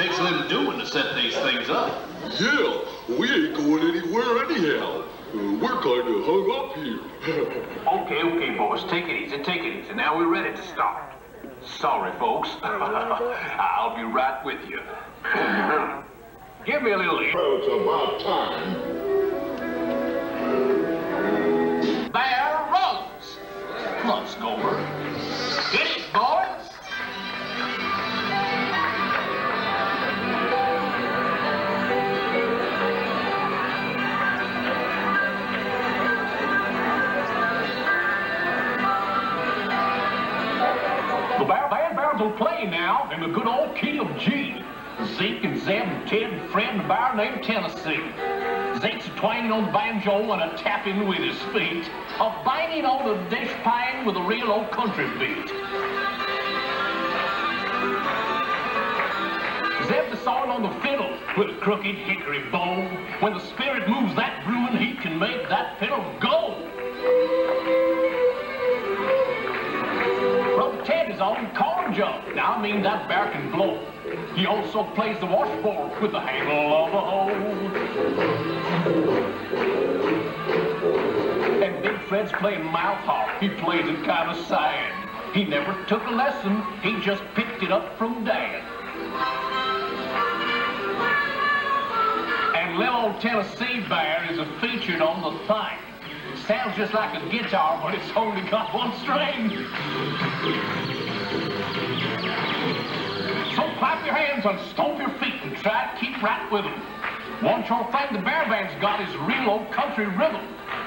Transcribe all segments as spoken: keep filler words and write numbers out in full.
takes a little doing to set these things up. Yeah, we ain't going anywhere anyhow. Uh, we're kind of hung up here. Okay, okay, boys. Take it easy, take it easy. Now we're ready to start. Sorry, folks. I'll be right with you. Give me a little ear. Well, it's about time. Bear runs. Let's go over. Hit it, boys. The Bear Band Bears will play now in the good old key of G. Zeke and Zeb and Ted and Fred and a bear named Tennessee. Zeke's a twanging on the banjo and a tapping with his feet, a banging on the dish pan with a real old country beat. Zeb the sawing on the fiddle with a crooked hickory bow. When the spirit moves that brewing, he can make that fiddle go. Brother Ted is on corn jug. Now I mean that bear can blow. He also plays the washboard with the handle of a hoe. And Big Fred's playing mouth harp. He plays it kind of sad. He never took a lesson. He just picked it up from Dad. And little old Tennessee Bear is a featured on the thing. Sounds just like a guitar, but it's only got one string. So clap your hands and stomp your feet and try to keep right with them. One sure thing the Bear Band's got is real old country rhythm.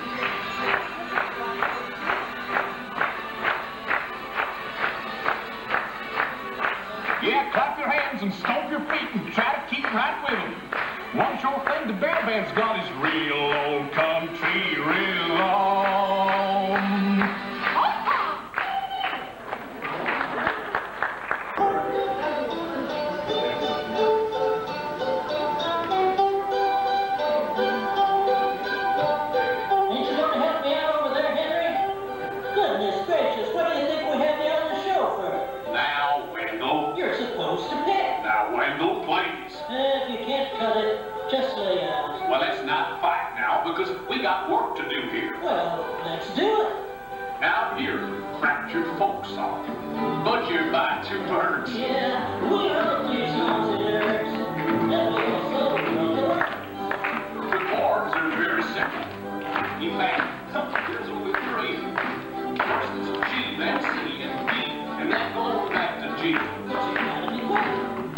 Yeah, clap your hands and stomp your feet and try to keep right with them. One sure thing the Bear Band's got is real old country rhythm. Just lay out. Well, let's not fight now, because we got work to do here. Well, let's do it. Now here's a fractured folk song, butchered by two birds. Yeah, we heard these songs and lyrics. That was so good. The chords are very simple. In fact, there's only three. First is G, then C, and B, and then go back to G. But you gotta be quick.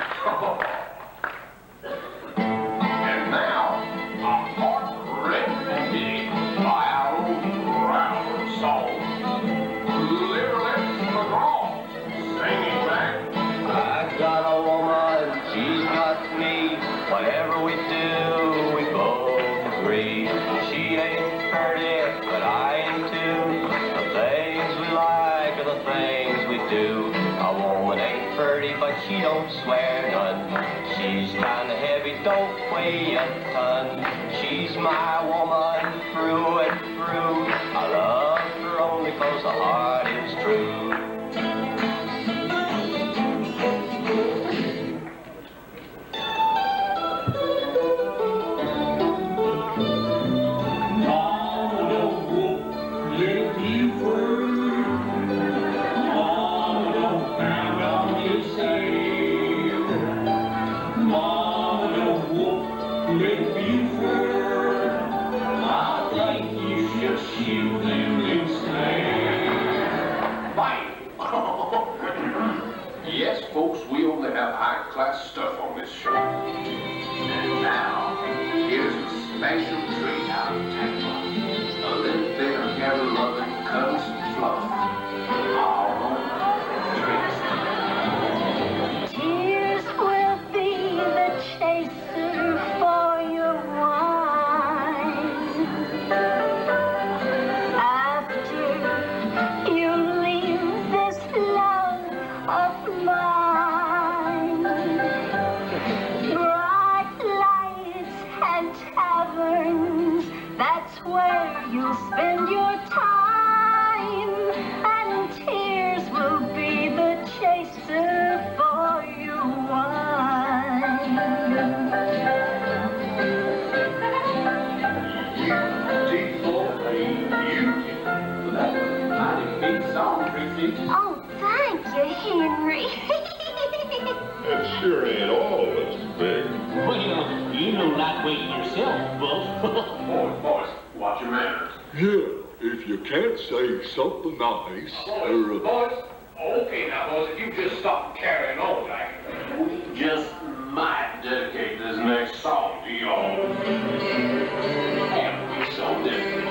Whatever we do, we both agree. She ain't pretty, but I am too. The things we like are the things we do. A woman ain't pretty, but she don't swear none. She's kinda heavy, don't weigh a ton. She's my woman through and through. I love her only 'cause the heart is true. Yes, folks, we only have high-class stuff on this show. And now, here's a special treat out of Tampa. A little bit of hair-loving cuddles and fluff. Our own Tracy. Tears will be the chaser for your wine. After you leave this love of mine, bright lights and taverns Sure ain't all of us big. Well, you know lightweight yourself, Buff. Boys, boys, watch your manners. Yeah, if you can't say something nice, Boys, or... Uh, boys. Okay now, boys, if you just stop carrying on like we just might dedicate this next song to y'all. And we so did.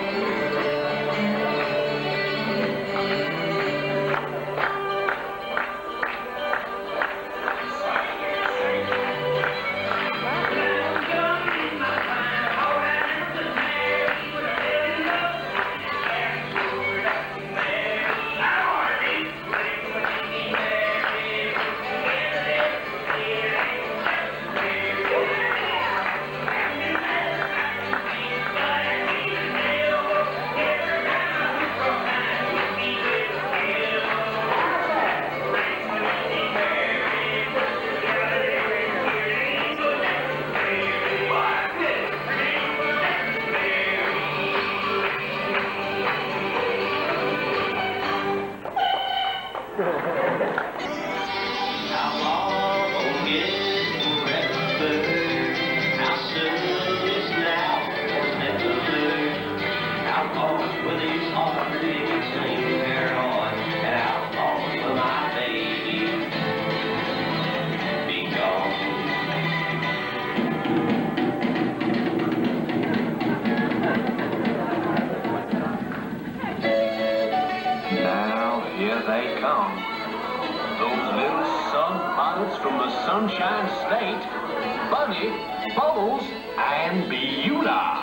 From the Sunshine State, Bunny, Bubbles, and Beulah.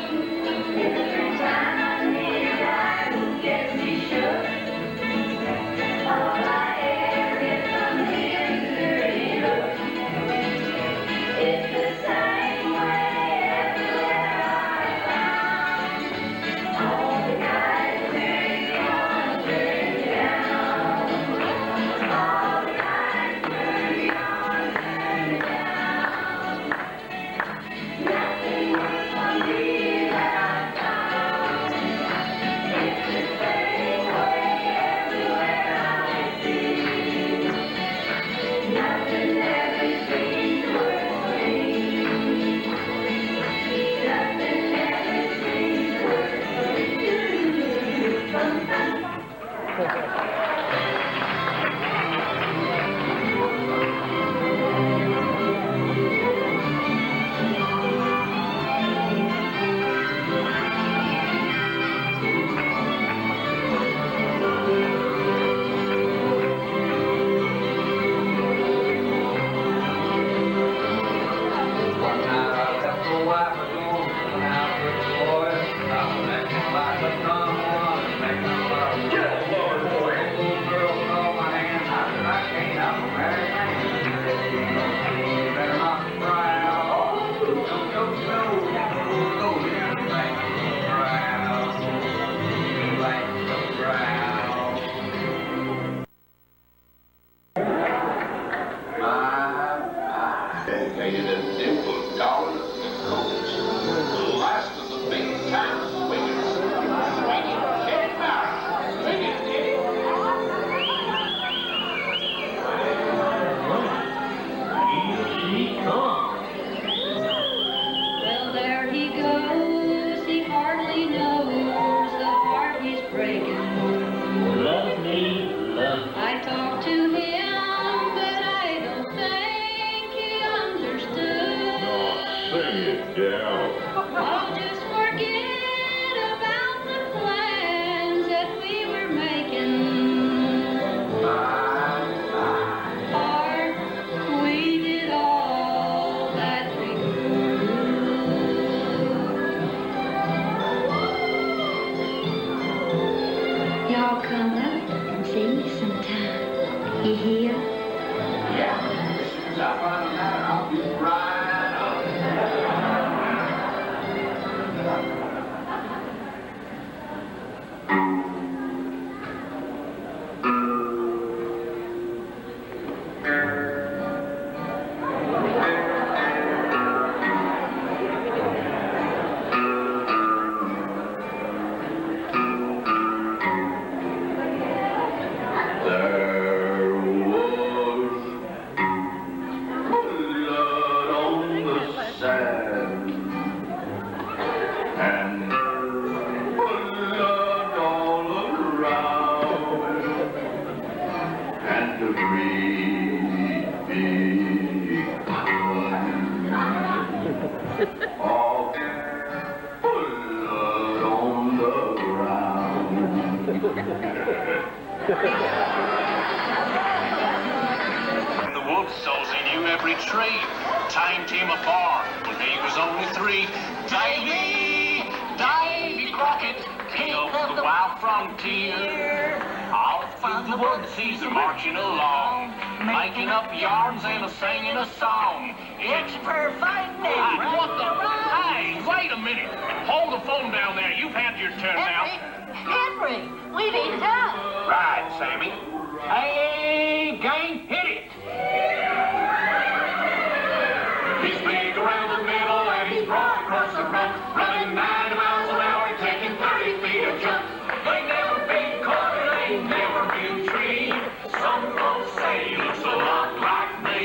Yes, he should. All I ever get from him is look. It's the same way everywhere I found. All the guys turn you on, turn you down. All the guys turn you on, turn you down. Nothing works for me that I found. It's the same way everywhere I see. Nothing ever seems to work for me. Nothing ever seems to work for me. One night I left the wife alone, went out with the boys. I was acting like a dumb one and making a lot of Get a load, boy. The little girl called my hand. I said, I can't, I'm a married man. She said, you better not cry out. Oh, no, no, no, no, you like the crowd. You like the crowd. Dedicated and dimpled darling of the coast. The last of the big time swingers. Swinging Kenny Barra. Swinging Kenny. Here she comes. Well, there he goes, he hardly knows the heart he's breaking. Love me, love me. I talked to him, but I don't think he understood. The woods, so's he knew every tree. Timed him a bar when he was only three. Davy, Davy Crockett, king of the wild frontier. Off through the woods he's a-marching along, making up yarns and a-singing a song. It's perfect. Hey, what the? Hey, wait a minute. Hold the phone down there. You've had your turn now. Henry, we need help. Right, Sammy. Hey, gang, hit it. He's big around the middle and he's broad across the front, running ninety miles an hour, taking thirty feet a jump. They never been caught, they never been treed. Some folks say he looks a lot like me.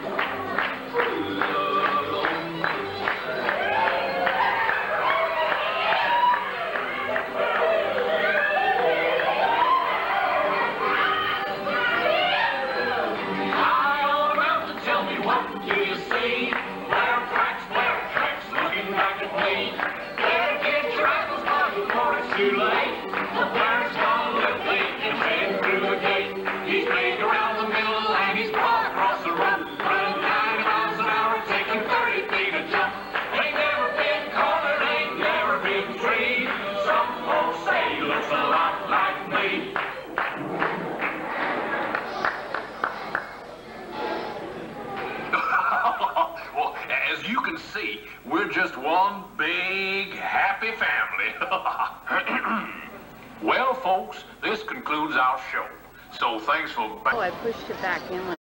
Too late, the fire's gone left and ran through the gate. He's big around the middle and he's broad across the run, running ninety miles an hour, taking thirty feet a jump. Ain't never been cornered, ain't never been treed. Some folks say he looks a lot like me. Well, as you can see, we're just one big happy family. Well, folks, this concludes our show. So thanks for... Oh, I pushed it back in.